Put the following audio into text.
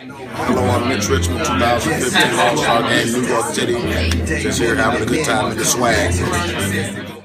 Hello, I'm Mitch Richmond, 2015 All-Star Game, New York City. Just here having a good time with the swag.